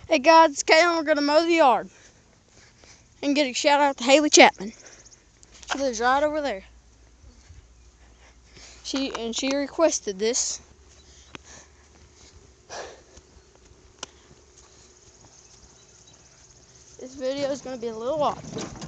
Hey guys, it's Kayla. We're gonna mow the yard and get a shout out to Haley Chapman. She lives right over there. She requested this. This video is gonna be a little odd.